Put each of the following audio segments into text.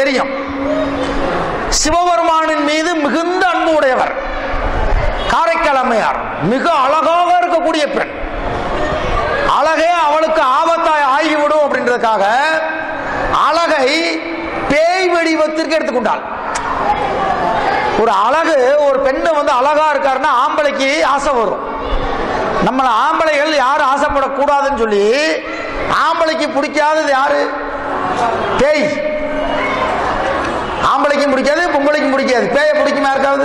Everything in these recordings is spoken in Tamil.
தெரியும். சிவபெருமானின் மீது மிகுந்த அன்பு உடையவர் காரைக்கால் அம்மையார். மிக அழகாக இருக்கக்கூடிய பெண். அழகே அவளுக்கு ஆபத்தாய் ஆகிவிடும் அப்படின்றதுக்காக அழகை பேய் வடிவத்திற்கு எடுத்துக்கொண்டாள். ஒரு அழகு, ஒரு பெண்ணு அழகா இருக்காருன்னா ஆம்பளைக்கு ஆசை வரும். நம்மள ஆம்பளைகள் யாரும் ஆசைப்படக்கூடாதுன்னு சொல்லி ஆம்பளைக்கு பிடிக்காதது யாரு? பேய். ஆம்பளைக்கும் பிடிக்காது, பொம்பளைக்கும் பிடிக்காது. பேயை பிடிக்குமா இருக்காது?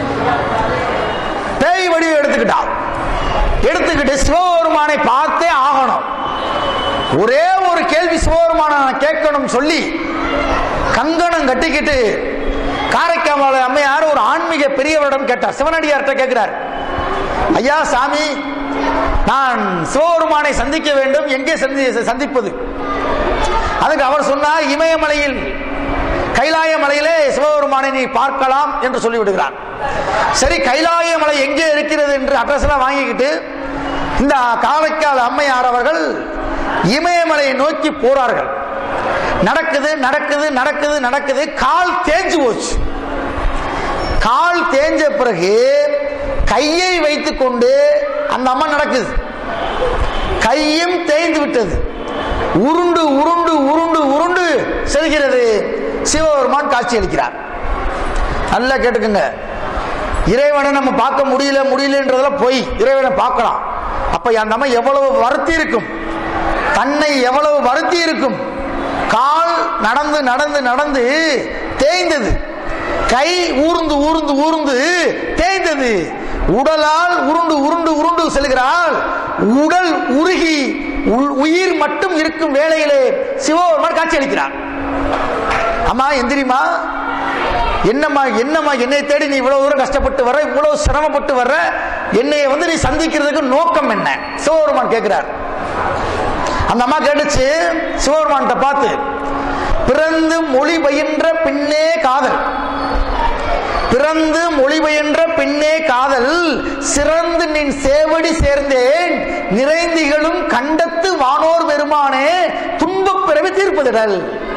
பேய் வடிவம் எடுத்துக்கிட்டு சிவபெருமானை பார்த்தே ஆகணும். ஒரே ஒரு கேள்வி சிவபெருமான கேட்கணும் சொல்லி கங்கணம் கட்டிக்கிட்டு காரைக்கால் அம்மையார் ஒரு ஆன்மீக பெரியவரிடம் கேட்டார். சிவனடியார்கிட்ட கேட்கிறார், ஐயா சாமி, நான் சிவபெருமானை சந்திக்க வேண்டும், எங்கே சந்திப்பது? அதுக்கு அவர் சொன்னார், இமயமலையில் கைலாய மலையிலே சிவபெருமானை நீ பார்க்கலாம் என்று சொல்லிவிடுகிறார். சரி, கைலாய மலை எங்கே இருக்கிறது என்று அட்ரஸ் எல்லாம் வாங்கிக்கிட்டு இந்த காரைக்கால் அம்மையார் அவர்கள் இமயமலையை நோக்கி போறார்கள். நடக்குது நடக்குது நடக்குது நடக்குது, கால் தேஞ்சு போச்சு. கால் தேஞ்ச பிறகு கையை வைத்துக் கொண்டு அந்த அம்மா நடக்குது. கையும் தேய்ந்து விட்டது. உருண்டு உருண்டு உருண்டு உருண்டு செல்கிறது. சிவபெருமான் காட்சி அளிக்கிறார். நல்லா கேட்டுக்குங்க, இறைவனை நம்ம பார்க்க முடியலன்றதெல்லாம் போய் இறைவனை பார்க்கலாம். அப்ப அந்த அம்மா எவ்வளவு வருத்தி இருக்கும், தன்னை எவ்வளவு வருத்தி இருக்கும். கால் நடந்து நடந்து நடந்து தேய்ந்தது, கை ஊர்ந்து ஊர்ந்து ஊர்ந்து தேய்ந்தது. உடலால் உருண்டு உருண்டு உருண்டு செல்கிறாள். உடல் உருகி உயிர் மட்டும் இருக்கும் வேளையிலே சிவபெருமான் காட்சி அளிக்கிறார். அம்மா எந்திரிமா, என்னம்மா என்னம்மா என்னை தேடி நீ இவ்வளவு தூரம் கஷ்டப்பட்டு வர்ற, இவ்வளவு சிரமப்பட்டு வர்ற, என்னை நீ சந்திக்கிறதுக்கு நோக்கம் என்ன? சிவபெருமான் கேட்கிறார். அந்த அம்மா கேட்டுச்சு சிவபெருமான்கிட்ட பார்த்து, பிறந்து மொழி பயின்ற பின்னே காதல், பிறந்து மொழி பயின்ற பின்னே காதல், சிறந்து நின் சேவடி சேர்ந்தேன், நிறைந்திகளும் கண்டத்து வானோர் பெருமானே, துன்பப் பிறவி தீர்ப்பதிடல்.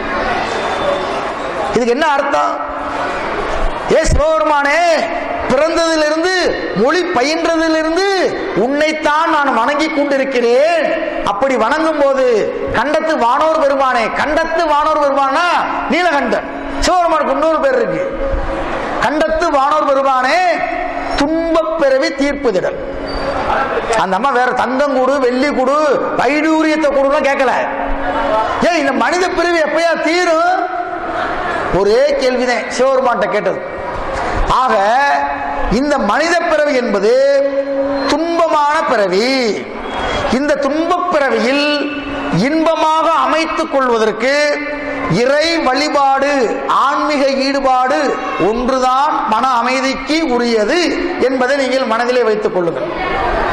இதுக்கு என்ன அர்த்தம்? ஏ சிவபெருமானே, பிறந்ததிலிருந்து மொழி பயின்றதிலிருந்து உன்னைத்தான் நான் வணங்கி கொண்டிருக்கிறேன். அப்படி வணங்கும் போது கண்டத்து வானோர் பெருமானே, கண்டத்து வானோர் பெருமானா நீலகண்டன். சிவபெருமானுக்கு இன்னொரு பேர் இருக்கு, கண்டத்து வானோர் பெருமானே, துன்பப் பிறவி தீர்ப்புதிடல். அந்த அம்மா வேற தங்கம் கொடு, வெள்ளி கொடு, வைடூரியத்தை கொடுலாம் கேட்கல. ஏன் இந்த மனித பிறவி எப்பயா தீரும்? ஒரே கேள்விதான் சிவபெருமான்கிட்ட கேட்டது. ஆக இந்த மனித பிறவி என்பது துன்பமான பிறவி. இந்த துன்பப் பிறவியில் இன்பமாக அமைத்துக் கொள்வதற்கு இறை வழிபாடு, ஆன்மீக ஈடுபாடு ஒன்றுதான் மன அமைதிக்கு உரியது என்பதை நீங்கள் மனதிலே வைத்துக் கொள்ளுங்கள்.